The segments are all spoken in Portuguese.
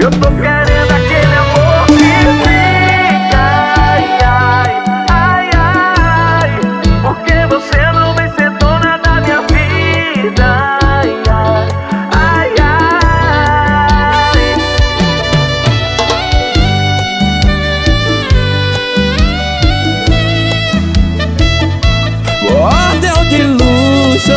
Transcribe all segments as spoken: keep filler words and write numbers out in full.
Eu tô querendo aquele amor que fica. Ai, ai, ai, ai. Porque você não vem ser dona da minha vida. Ai, ai, ai, ai. Bordel de luxo.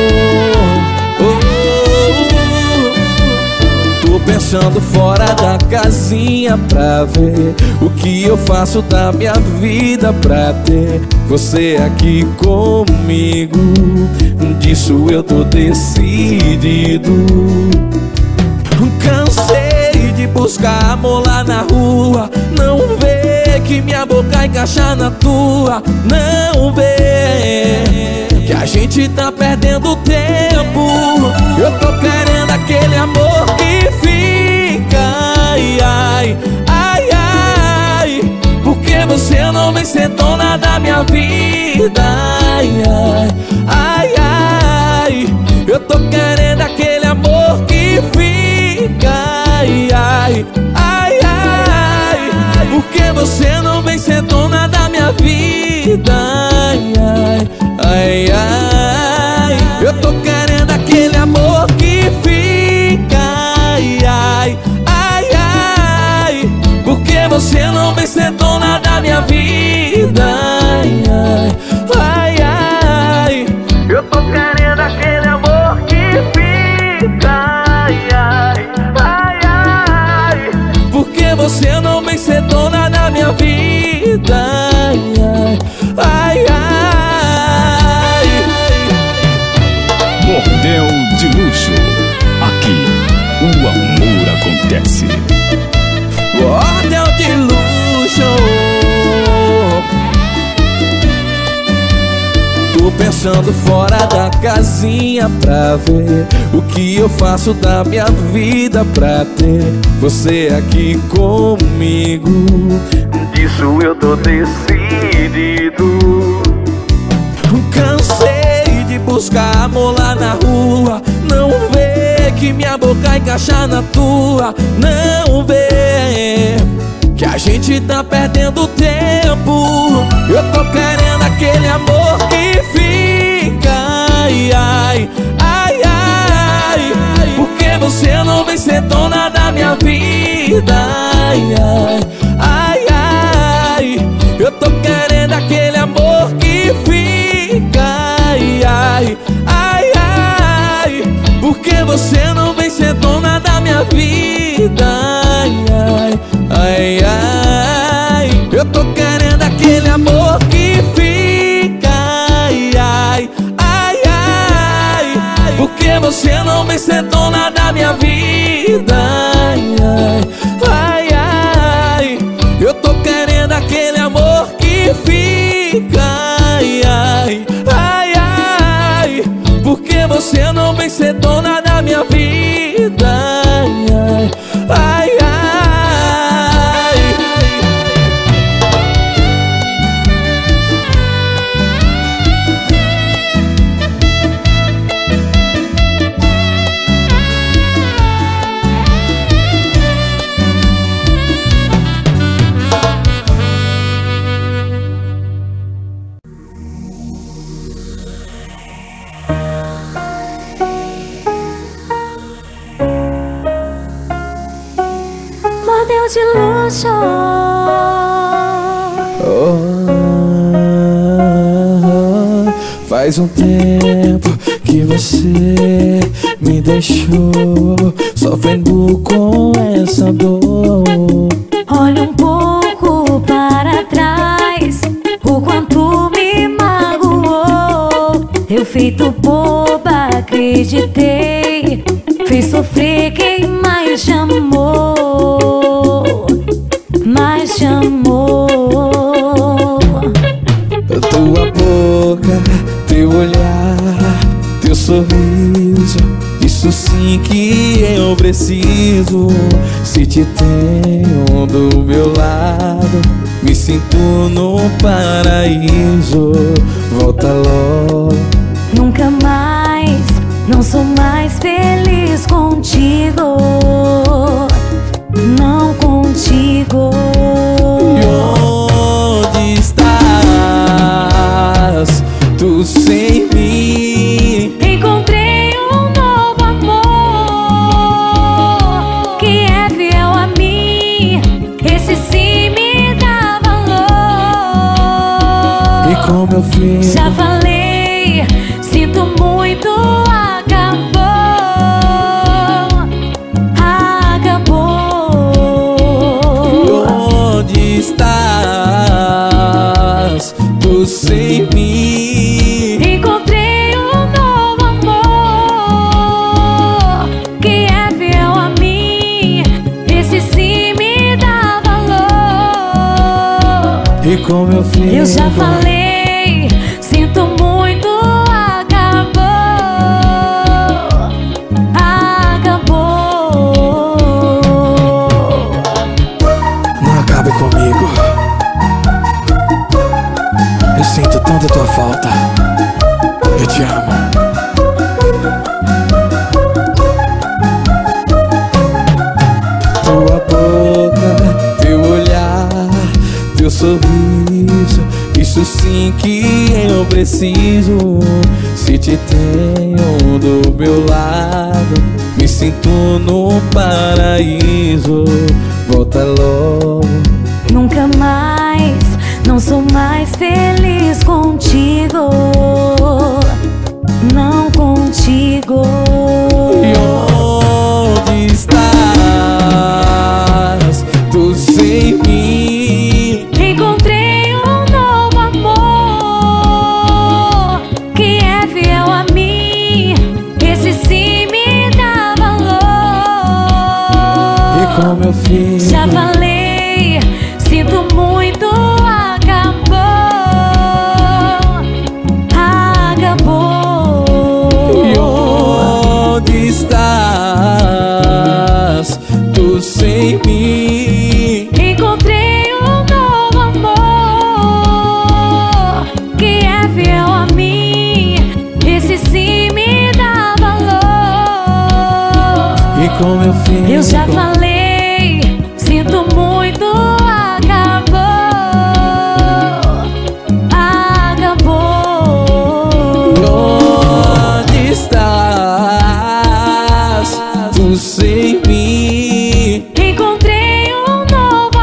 Tô pensando fora da casinha pra ver o que eu faço da minha vida pra ter você aqui comigo. Disso eu tô decidido. Cansei de buscar amor lá na rua. Não vê que minha boca encaixa na tua. Não vê que a gente tá perdendo tempo. Eu tô querendo aquele amor que fica. Ai, ai, ai, ai. Porque você não vem ser dona da minha vida. Ai, ai, ai, ai. Eu tô querendo aquele amor que fica. Ai, ai, ai, ai. Porque você não vem ser dona da minha vida. Ai, ai, ai, ai. Eu tô querendo aquele amor que fica. Ai, ai, ai, ai. Porque você não vem ser dona da minha vida. Ai, ai, ai, ai. Eu tô querendo aquele amor que fica. Ai, ai, ai, ai. Porque você não vem ser dona da minha vida. Ai, ai, ai, ai. Bordel de luxo. Aqui o amor acontece. Bordel de luxo. Tô pensando fora da casinha pra ver o que eu faço da minha vida pra ter você aqui comigo. Disso eu tô decidido. Cansei de buscar amor lá na rua. Não vê que minha boca encaixa na tua. Não vê que a gente tá perdendo tempo. Eu tô querendo aquele amor que fica. Ai, ai, ai, ai. Porque você não vem ser dona da minha vida. Ai, ai, ai, ai. Eu tô querendo aquele amor que fica. Ai, ai, ai, ai. Porque você não vem ser dona da minha vida. Ai, ai, ai, ai. Eu tô querendo aquele amor que fica. Ai, ai, ai, ai. Porque você não vem ser dona da minha vida. Ai, ai, ai, ai. Eu tô querendo aquele amor que fica. Ai, ai, ai, ai. Porque você não vem ser dona da minha vida. Ai, ai, ai, ai. Bordel de luxo. Oh, faz um tempo que você me deixou sofrendo com essa dor. Olha um pouco para trás, o quanto me magoou. Eu feito boba, acreditei, fiz sofrer quem mais te amou, mais te amou. Tua boca, teu olhar, teu sorriso, isso sim que eu preciso. Se te tenho do meu lado, me sinto no paraíso. Volta logo. Nunca mais, não sou mais feliz contigo. como eu fico. Eu já falei, sinto muito, acabou, acabou. Não acabe comigo. Eu sinto tanto tua falta. Eu te amo. Tua boca, teu olhar, teu sorriso, isso sim que eu preciso. Se te tenho do meu lado, me sinto no paraíso. Volta logo. Nunca mais, não sou mais feliz contigo. Não contigo. E onde estás? Tu sem mim. Encontrei um novo amor que é fiel a mim. Esse sim me dá valor. E como eu fico. Já falei, sinto muito, acabou, acabou. E onde estás? Tu sem mim. Encontrei um novo amor que é fiel a mim. Esse sim me dá valor. E como eu fico. Eu já falei, sinto muito, acabou, acabou. E onde estás? Tu sem mim. Encontrei um novo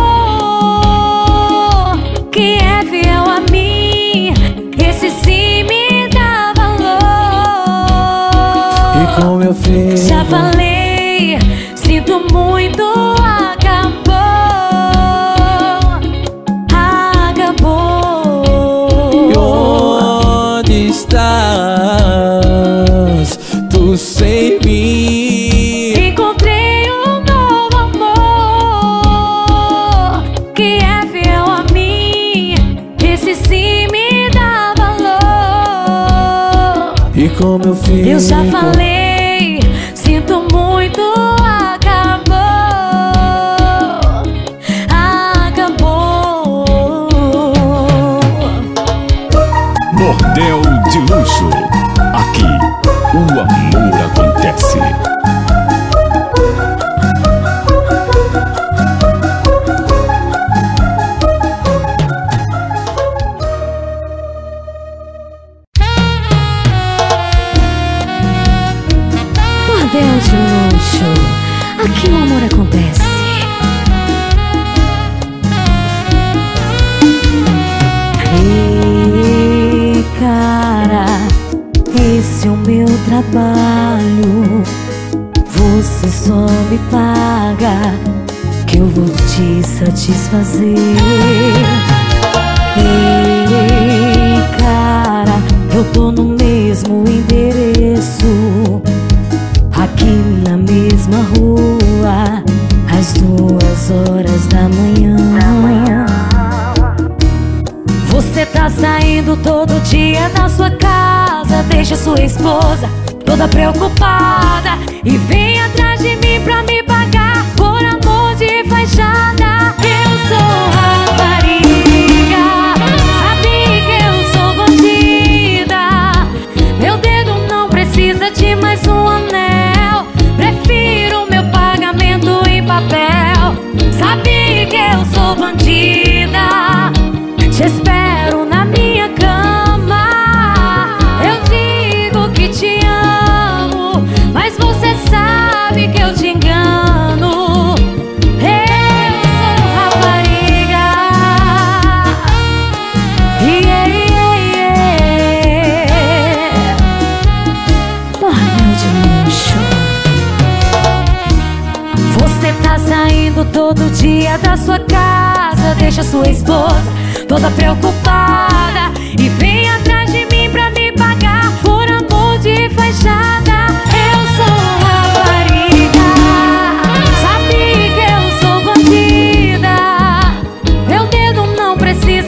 amor que é fiel a mim. Esse sim me dá valor. E como eu fico. Já falei, sinto muito, acabou, acabou. E onde estás? Tu sem mim. Encontrei um novo amor que é fiel a mim. Esse sim me dá valor. E como eu fico. Eu já falei, sinto muito, acabou, acabou. Bordel de Luxo. Aqui o amor acontece. Bordel de Luxo. Aqui o amor acontece. Ei, cara, esse é o meu trabalho. Você só me paga que eu vou te satisfazer. Ei, cara, eu tô no mesmo endereço, aqui na mesma rua, às duas horas da manhã. Você tá saindo todo dia da sua casa, deixa sua esposa toda preocupada e vem atrás de mim pra me pagar por amor de fachada. Eu sou rapariga, sabe que eu sou bandida. Meu dedo não precisa de mais um anel, prefiro meu pagamento em papel. Sabe que eu sou bandida, te espero na minha cama. Eu digo que te amo, mas você sabe que eu te engano. Eu sou rapariga. Yeah, yeah, yeah. Bordel de Luxo. Você tá saindo todo dia da sua casa, deixa sua esposa toda preocupada e vem atrás de mim pra me pagar por amor de fachada. Eu sou rapariga, sabe que eu sou bandida. Meu dedo não precisa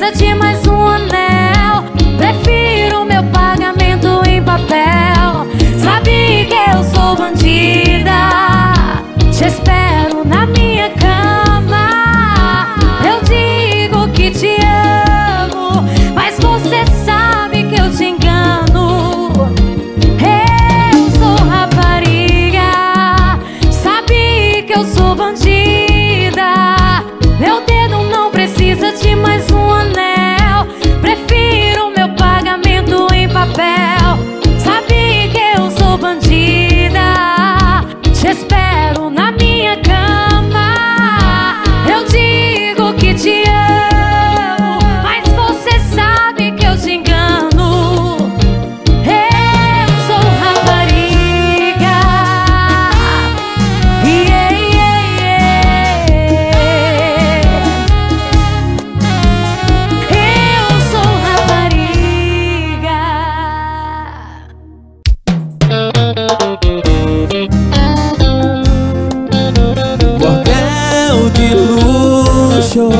luxo.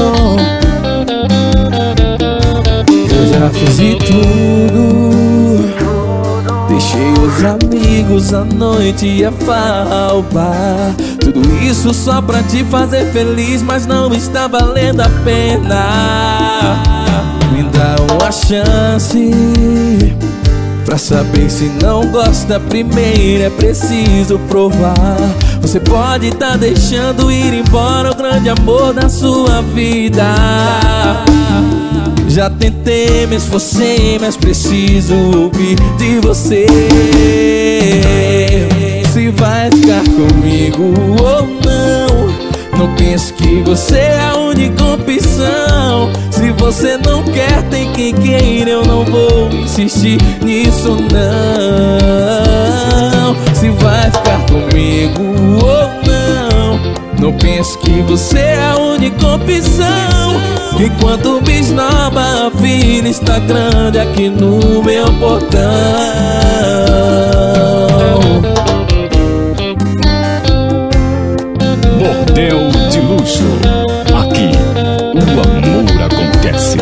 Eu já fiz de tudo, deixei os amigos, a noite e a farra. Tudo isso só pra te fazer feliz, mas não está valendo a pena. Me dá uma chance pra saber se não gosta primeiro, é preciso provar. Você pode tá deixando ir embora o grande amor da sua vida. Já tentei, me esforcei, mas preciso ouvir de você se vai ficar comigo ou não. Não pense que você é a única opção. Se você não quer, tem quem queira. Eu não vou insistir nisso não. Se vai ficar comigo ou não, não pense que você é a única opção. Enquanto me esnoba, a filha está grande aqui no meu portão. Bordel de Luxo. Aqui o amor acontece.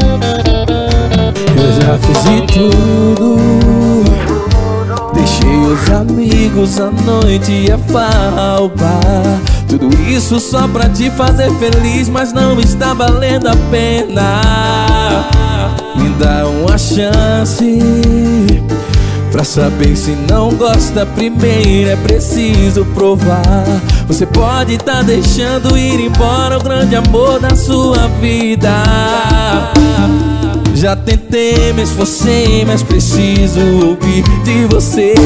Eu já fiz de tudo, deixei os amigos, a noite e a farra. Tudo isso só pra te fazer feliz, mas não está valendo a pena. Me dá uma chance pra saber se não gosta primeiro, é preciso provar. Você pode tá deixando ir embora o grande amor da sua vida. Já tentei, me esforcei, mas preciso ouvir de você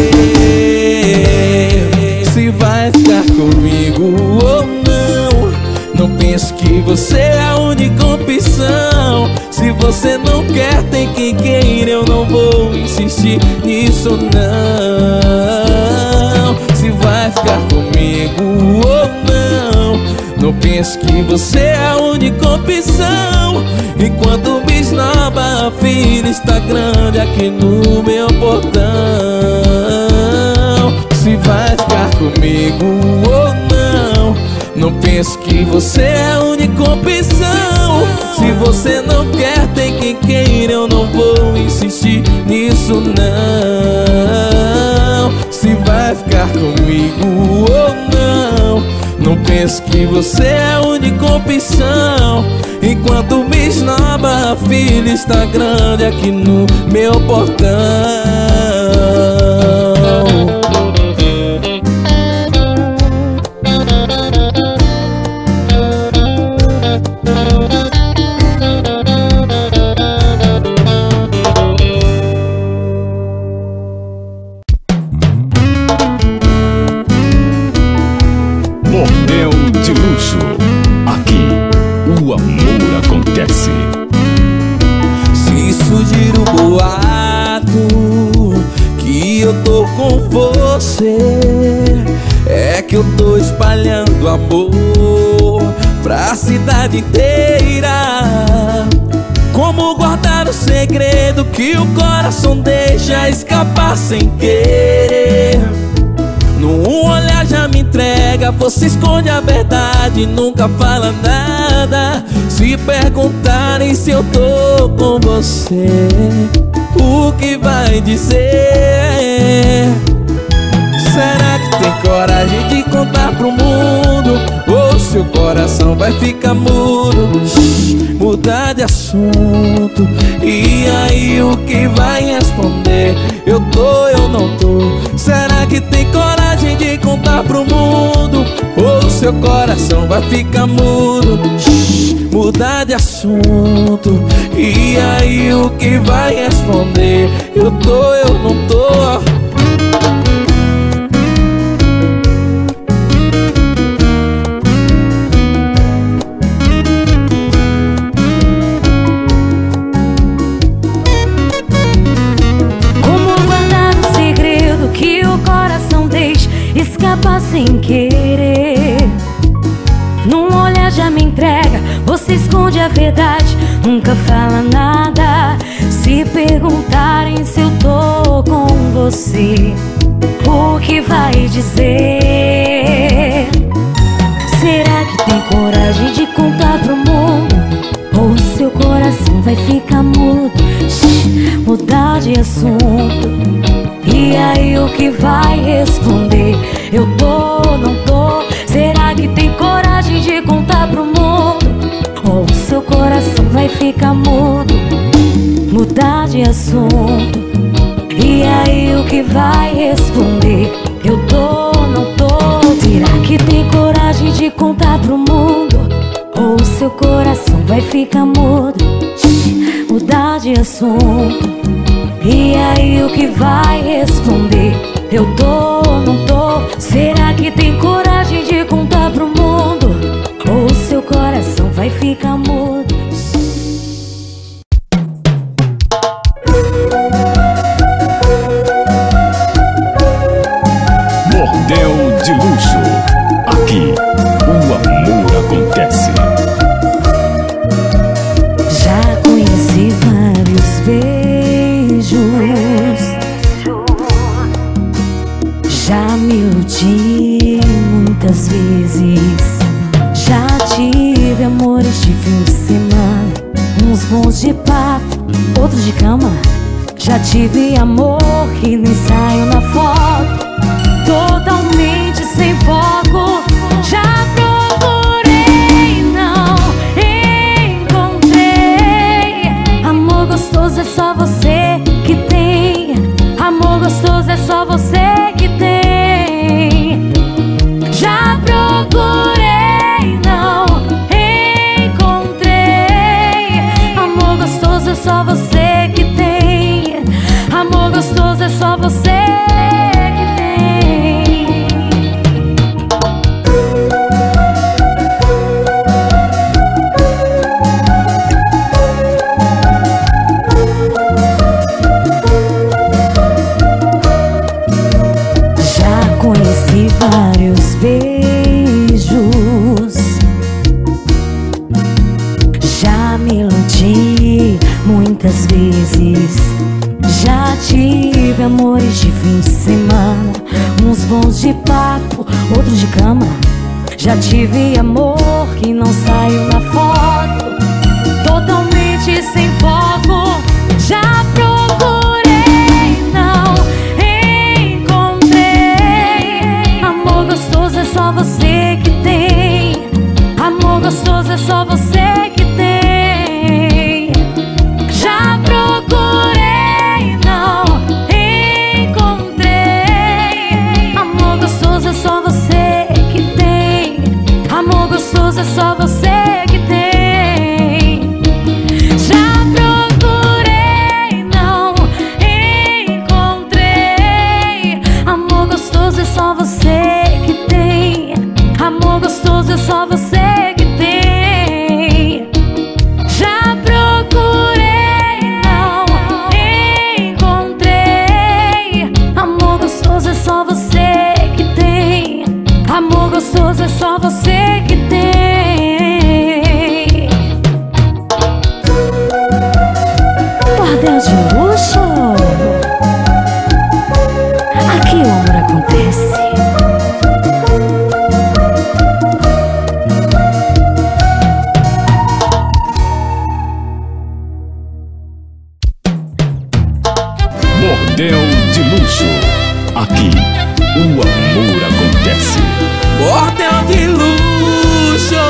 se vai ficar comigo ou não. Não pense que você é a única opção. Se você não quer, tem quem queira. Eu não vou insistir nisso não. Se vai ficar comigo ou não, não pense que você é a única opção. Enquanto me esnoba, a filha está grande aqui no meu portão. Se vai ficar comigo ou não, não pense que você é a única opção. Se você não quer, tem quem queira. Eu não vou insistir nisso não. Se vai ficar comigo ou não, não pense que você é a única opção. Enquanto me esnoba, a filha está grande aqui no meu portão. Bordel de Luxo. Aqui o amor acontece. Se surgir o boato que eu tô com você, é que eu tô espalhando amor pra cidade inteira. Como guardar o segredo que o coração deixa escapar sem querer? Num olhar já me entrega, você esconde a verdade, nunca fala nada. Se perguntarem se eu tô com você, o que vai dizer? Será que tem coragem de contar pro mundo? Ou seu coração vai ficar mudo? Mudar de assunto, e aí o que vai responder? Eu tô, eu não tô. Será que tem coragem de contar pro mundo? Ou seu coração vai ficar mudo? Mudar de assunto, e aí o que vai responder? Eu tô, eu não tô. Escapa sem querer. Num olhar já me entrega, você esconde a verdade, nunca fala nada. Se perguntarem se eu tô com você, o que vai dizer? Será que tem coragem de contar o que vai responder? Eu tô, não tô? Será que tem coragem de contar pro mundo? Ou o seu coração vai ficar mudo? Mudar de assunto. E aí o que vai responder? Eu tô, não tô? Será que tem coragem de contar pro mundo? Ou o seu coração vai ficar mudo? Mudar de assunto. E aí o que vai responder? Eu tô, não tô? Será que tem coragem de contar pro mundo? Ou o seu coração vai ficar mudo? Bordel de Luxo. Aqui o amor acontece. Já conheci vários beijos, já me iludi muitas vezes, já tive amores de fim de semana, uns bons de papo, outros de cama. Já tive amor que nem saiu na foto, totalmente sem foco. Já procurei, não encontrei. Amor gostoso é só você que tem. Amor gostoso é só você que tem. Já procurei, não encontrei. Amor gostoso é só você que tem. Amor gostoso é só você que tem. Já conheci vários beijos, já me iludi muitas vezes, já tive amores de fim de semana, uns bons de papo, outros de cama. Já tive amor que não saiu na foto, totalmente sem foco. Já procurei, não encontrei. Amor gostoso é só você que tem. Amor gostoso é só você que tem. Já procurei, não encontrei. Amor gostoso é só você que tem. Amor gostoso é só você que tem. Já procurei, não encontrei. Amor gostoso é só você que tem. Amor gostoso é só você que tem. Já procurei, não encontrei. Amor gostoso é só você que tem. Amor gostoso é só você que tem. Bordel de Luxo. Aqui o amor acontece. Bordel de Luxo. Aqui o amor acontece. Bordel de luxo.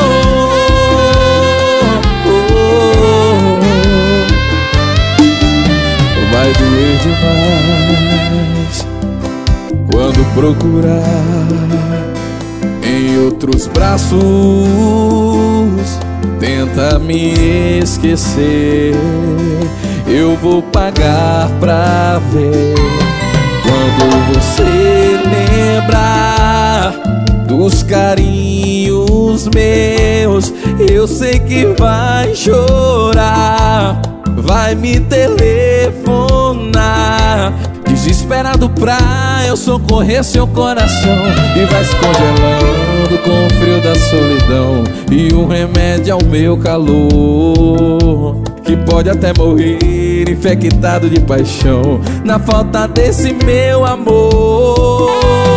Vai doer demais quando procurar em outros braços. Tenta me esquecer, eu vou pagar pra ver. Quando você lembrar dos carinhos meus, eu sei que vai chorar, vai me telefonar, desesperado pra eu socorrer seu coração. E vai se congelando com o frio da solidão e um remédio ao meu calor, que pode até morrer infectado de paixão na falta desse meu amor.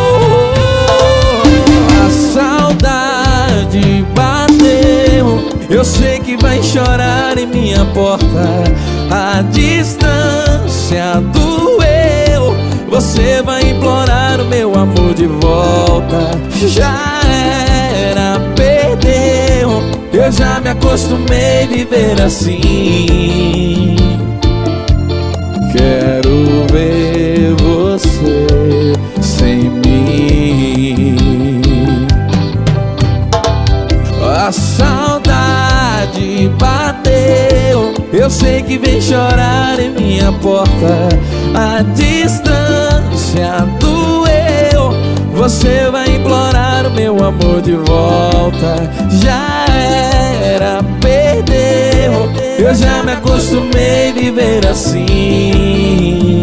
A saudade bateu, eu sei que vai chorar em minha porta. A distância doeu, você vai implorar já era, perdeu. Eu já me acostumei a viver assim. Quero ver você sem mim. A saudade bateu, eu sei que vem chorar em minha porta. A distância doeu, você vai implorar o meu amor de volta. Já era, perdeu. Eu já me acostumei a viver assim.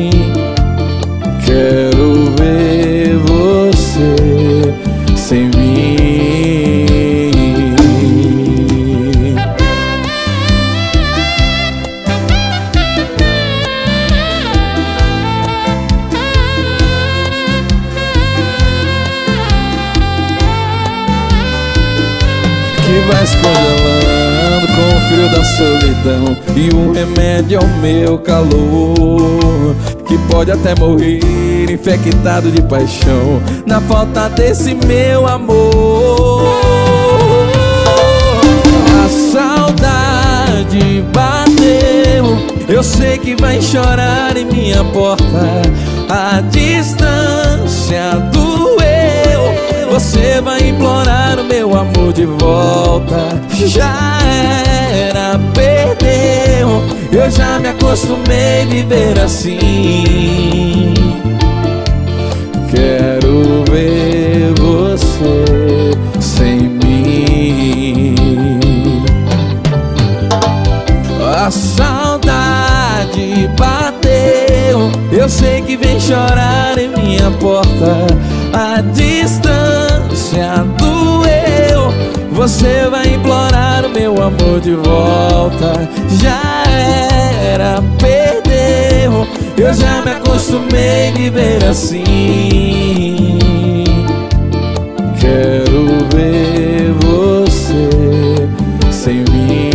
Quero ver você sem mim. Que vai se congelando com o frio da solidão, e o remédio é o meu calor, que pode até morrer infectado de paixão na falta desse meu amor. A saudade bateu, eu sei que vai chorar em minha porta. A distância doeu, você vai implorar o meu amor de volta. Já era, perdeu. Eu já me acostumei a viver assim. Quero ver você sem mim. A saudade bateu, eu sei que vem chorar em minha porta. A distância doeu, você vai implorar o meu amor de volta. Já era, perdeu. Eu já me acostumei a viver assim. Quero ver você sem mim.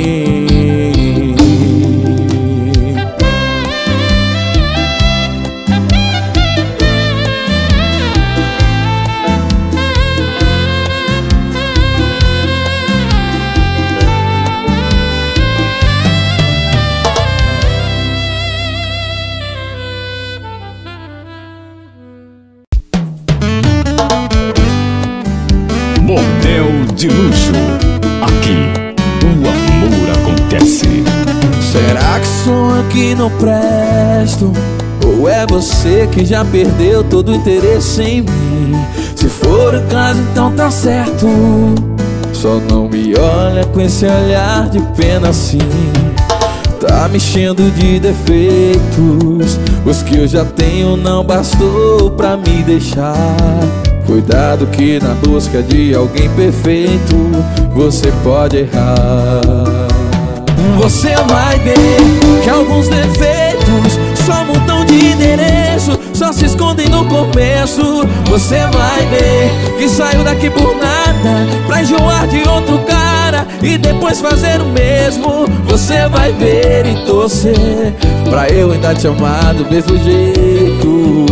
Bordel de luxo. Aqui o amor acontece. Será que sou eu que não presto? Ou é você que já perdeu todo o interesse em mim? Se for o caso, então tá certo. Só não me olha com esse olhar de pena assim. Tá me enchendo de defeitos. Os que eu já tenho não bastou pra me deixar. Cuidado que na busca de alguém perfeito você pode errar. Você vai ver que alguns defeitos só mudam de endereço, só se escondem no começo. Você vai ver que saiu daqui por nada pra enjoar de outro cara e depois fazer o mesmo. Você vai ver e torcer pra eu ainda te amar do mesmo jeito.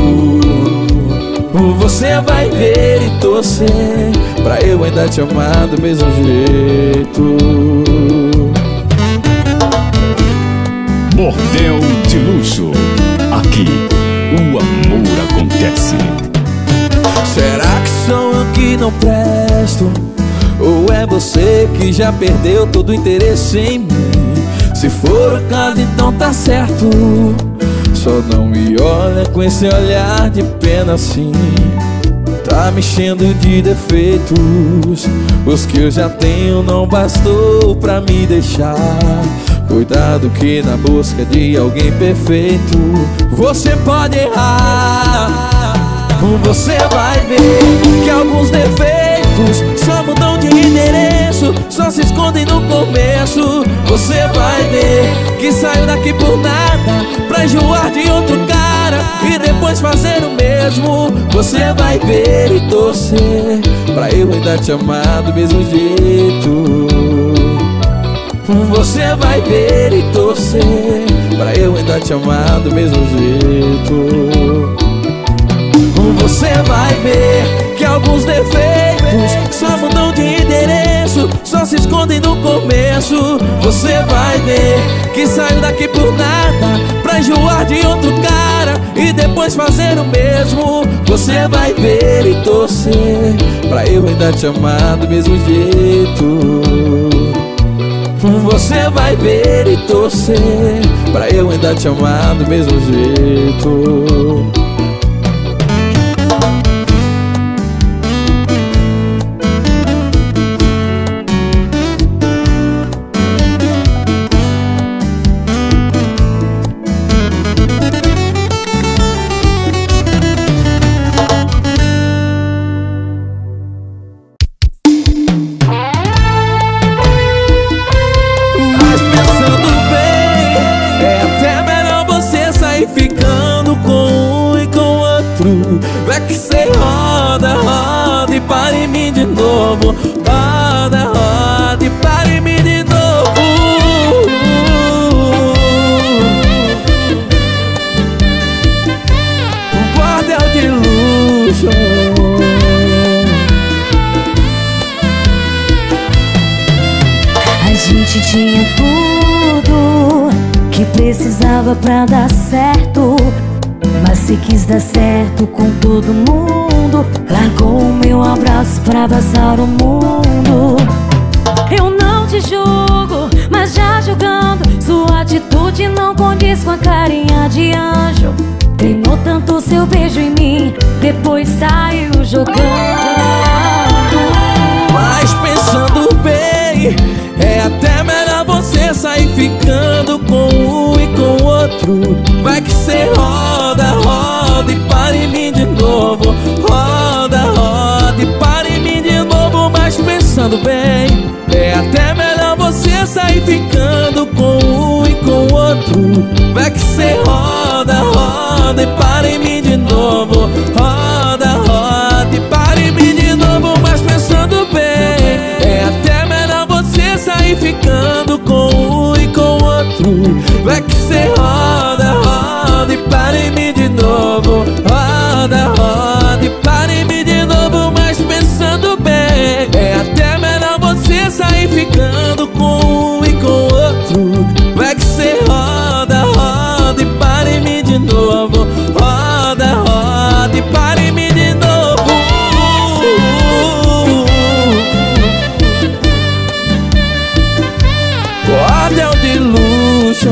Você vai ver e torcer pra eu ainda te amar do mesmo jeito. Bordel de luxo. Aqui o amor acontece. Será que sou eu que não presto? Ou é você que já perdeu todo o interesse em mim? Se for o caso, então tá certo. Só não me olha com esse olhar de pena assim. Tá me enchendo de defeitos. Os que eu já tenho não bastou pra me deixar. Cuidado que na busca de alguém perfeito você pode errar. Você vai ver que alguns defeitos só mudam de endereço, só se escondem no começo. Você vai ver que saiu daqui por nada pra enjoar de outro cara e depois fazer o mesmo. Você vai ver e torcer pra eu ainda te amar do mesmo jeito. Você vai ver e torcer pra eu ainda te amar do mesmo jeito. Você vai ver que alguns defeitos só mudam de endereço, só se escondem no começo. Você vai ver que saiu daqui por nada pra enjoar de outro cara e depois fazer o mesmo. Você vai ver e torcer pra eu ainda te amar do mesmo jeito. Você vai ver e torcer pra eu ainda te amar do mesmo jeito. Vai que cê roda, roda e para em mim de novo. Roda, roda e para em mim de novo. Um bordel de luxo. A gente tinha tudo que precisava pra dar certo, mas se quis dar certo com todo mundo, largou o meu abraço pra abraçar o mundo. Eu não te julgo, mas já julgando, sua atitude não condiz com a carinha de anjo. Treinou tanto seu beijo em mim, depois saiu jogando. Mas pensando bem, é até melhor você sair ficando com um e com o outro. Vai que cê roda, roda e para em mim de novo. Roda, roda e para em mim de novo. Mas pensando bem, é até melhor você sair ficando com um e com o outro. Vai que cê roda, roda e para em mim de novo. Roda, roda e para em mim de novo. Mas pensando bem, é até melhor você sair ficando com um e com o outro. Vai que cê roda, roda e para em mim de novo. Roda, roda e para em mim de novo. Mas pensando bem, é até melhor você sair ficando com um e com o outro. Vai que cê roda, roda e para em mim de novo. Roda, roda e para em mim de novo. Bordel de luxo.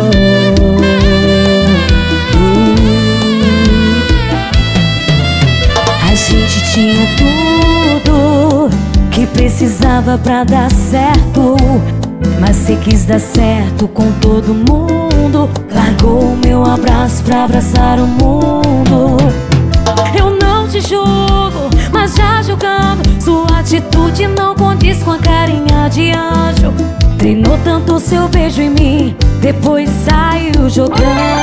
A gente tinha tudo que precisava pra dar certo, mas se quis dar certo com todo mundo, largou o meu abraço pra abraçar o mundo. Eu não te julgo, mas já julgando, sua atitude não condiz com a carinha de anjo. Treinou tanto seu beijo em mim, depois saiu jogando.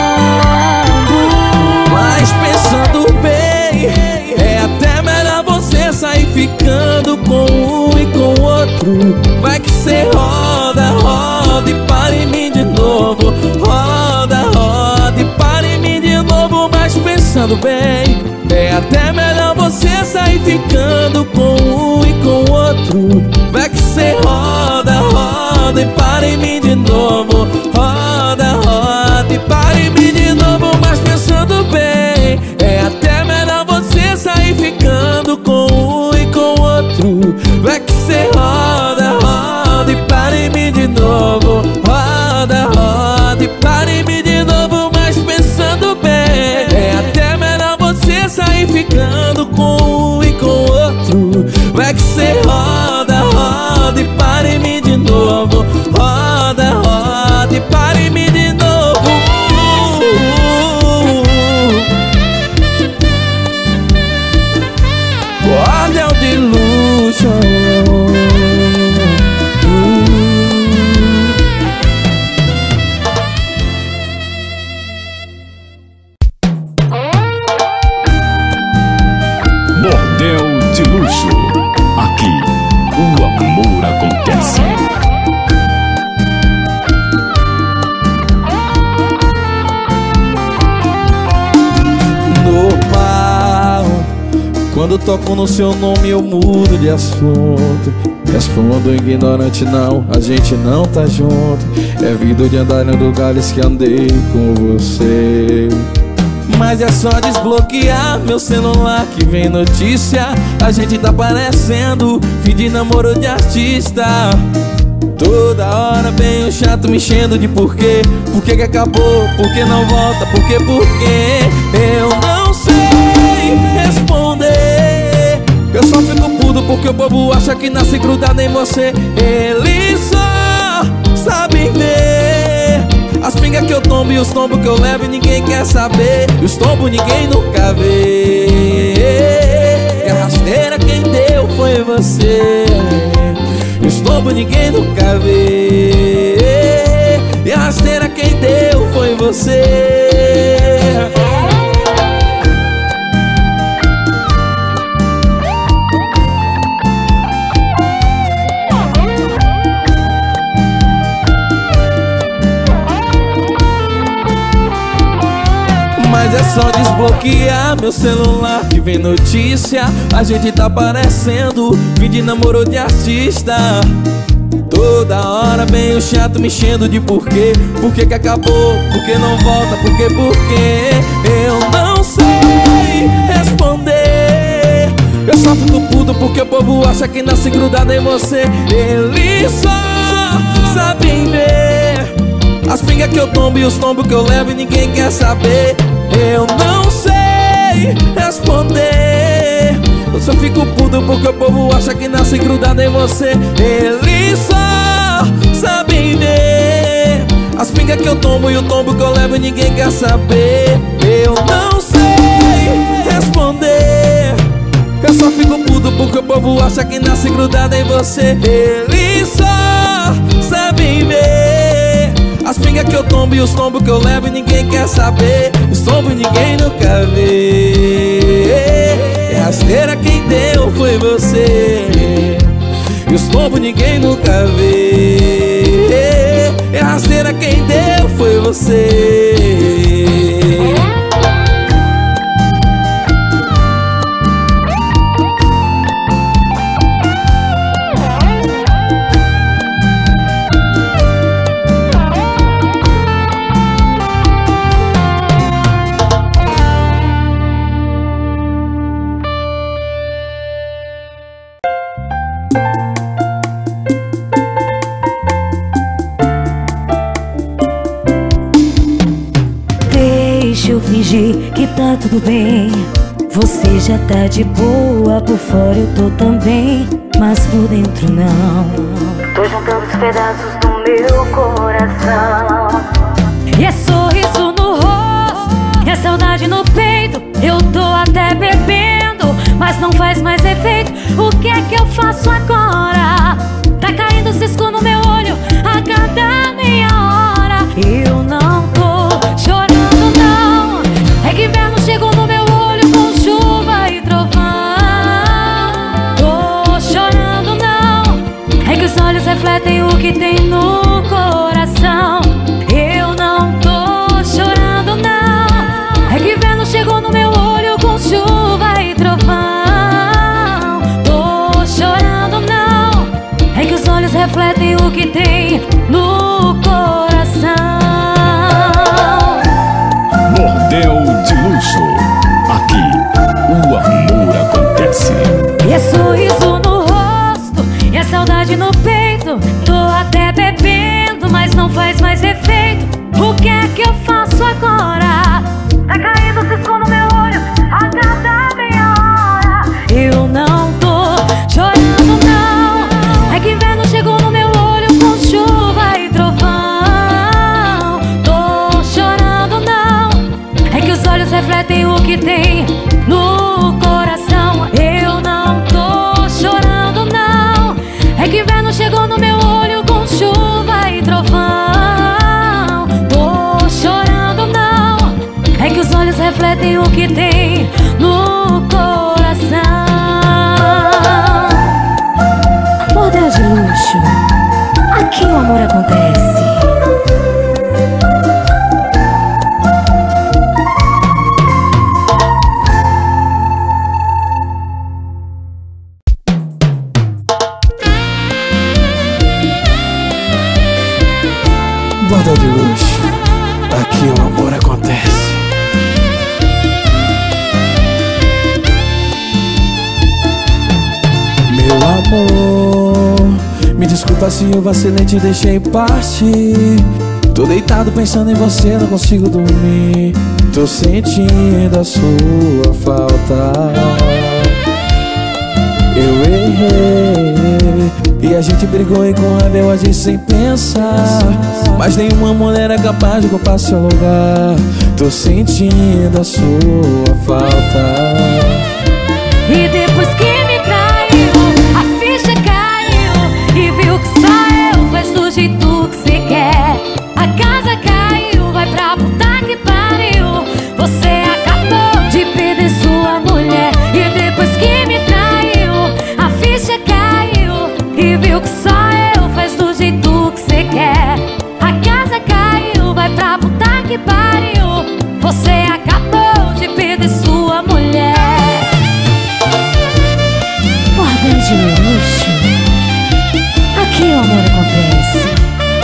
Mas pensando bem, é até melhor você sair ficando com um e com o outro. Vai que cê roda, roda e para em mim de novo. Roda, roda e para em mim de novo. Mas pensando bem, é até melhor você sair ficando com um e com o outro. Vai que cê roda, roda e para em mim de novo. Roda, roda e para em mim de novo. Mas pensando bem, é até melhor você sair ficando com um e com o outro. Vai que cê roda, roda e para em mim de novo. Roda, roda e para em mim de novo. Mas pensando bem, é até melhor você sair ficando com um e com o outro. Vai que cê roda, roda e para em mim de novo. Roda, roda e para em mim de novo. Bordel de luxo. Bordel de luxo. Aqui, o amor acontece. Quando toco no seu nome eu mudo de assunto. Respondo ignorante, não, a gente não tá junto. É vida de andar em lugares que andei com você. Mas é só desbloquear meu celular que vem notícia. A gente tá parecendo fim de namoro de artista. Toda hora vem o chato me enchendo de porquê. Por que que acabou? Por que não volta? Por que, por quê? Eu não sei responder. Eu só fico puto porque o povo acha que nasce grudado em você. Eles só sabem ver as pingas que eu tombo e os tombos que eu levo e ninguém quer saber. E os tombos ninguém nunca vê. E a rasteira quem deu foi você. E os tombos ninguém nunca vê. E a rasteira quem deu foi você. Mas é só desbloquear meu celular que vem notícia. A gente tá parecendo fim de namoro de artista. Toda hora vem o chato me enchendo de porquê. Por que que acabou? Por que não volta? Por que, por quê? Eu não sei responder. Eu só fico puto porque o povo acha que nasce grudado em você. Eles só sabem ver as pingas que eu tombo e os tombos que eu levo e ninguém quer saber. Eu não sei responder. Eu só fico puto porque o povo acha que nasce grudado em você. Eles só sabem ver as pingas que eu tomo e o tombo que eu levo e ninguém quer saber. Eu não sei responder. Eu só fico puto porque o povo acha que nasce grudado em você. Eles só sabem ver as pingas que eu tombo e os tombos que eu levo e ninguém quer saber. Os tombos ninguém nunca vê. É rasteira quem deu foi você. E os tombos ninguém nunca vê. É rasteira quem deu foi você. Deixa eu fingir que tá tudo bem. Você já tá de boa, por fora eu tô também, mas por dentro não. Tô juntando os pedaços do meu coração. E é sorriso no rosto, e é saudade no peito. Eu tô até bebendo, mas não faz mais efeito. O que é que eu faço agora? Tá caindo cisco no meu olho a cada meia hora. Eu não tô chorando não, é que inverno chegou no meu olho com chuva e trovão. Tô chorando não, é que os olhos refletem o que tem no coração. Eu não tô chorando não, é que inverno chegou no meu olho com chuva e trovão. Tô chorando não, é que os olhos refletem o que tem no coração. Bordel de luxo. Aqui o amor acontece. E é sorriso no rosto, e é saudade no peito. Tô até bebendo, mas não faz mais efeito. O que é que eu faço agora? Tá caindo cisco no meu olho a cada meia hora. Eu não tô chorando não, é que inverno chegou no meu olho com chuva e trovão. Tô chorando não, é que os olhos refletem o que tem no coração. Eu não tô chorando não, é que inverno chegou no meu olho com chuva e trovão. Tô chorando não, é que os olhos refletem o que tem no coração. Bordel de luxo, aqui o amor acontece. Bordel de luxo, aqui o amor acontece. Meu amor, me desculpa se eu vacilei, te deixei partir. Tô deitado pensando em você, não consigo dormir. Tô sentindo a sua falta. Eu errei e a gente brigou e com raiva eu agi sem pensar. Mas nenhuma mulher é capaz de ocupar seu lugar. Tô sentindo a sua falta. E depois que me traiu, a ficha caiu e viu que só eu faz do jeito que cê quer. A casa caiu, vai pra puta que pariu. Você acabou de perder sua mulher. E depois que me traiu, a ficha caiu e viu que só eu faz do jeito que cê quer. A casa caiu, vai pra puta que pariu. Você acabou de perder sua mulher. Bordel de luxo, aqui o amor acontece.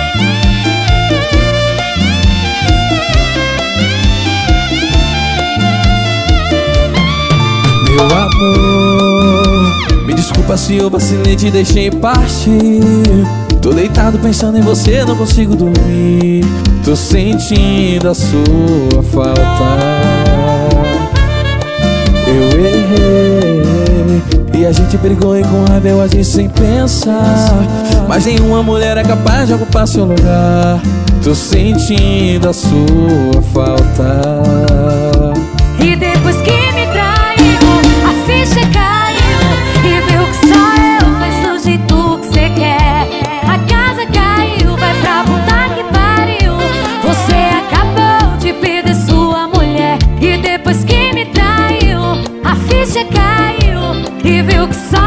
Meu amor, me desculpa se eu vacilei, te deixei partir. Tô deitado pensando em você, não consigo dormir. Tô sentindo a sua falta. Eu errei e a gente brigou e com raiva eu agi sem pensar. Mas nenhuma mulher é capaz de ocupar seu lugar. Tô sentindo a sua falta. E depois que me traiu, a ficha caiu e viu que só eu faz do jeito que cê quer. A casa caiu, vai pra puta que pariu. Você acabou de perder sua mulher. E depois que me traiu, a ficha caiu e viu que só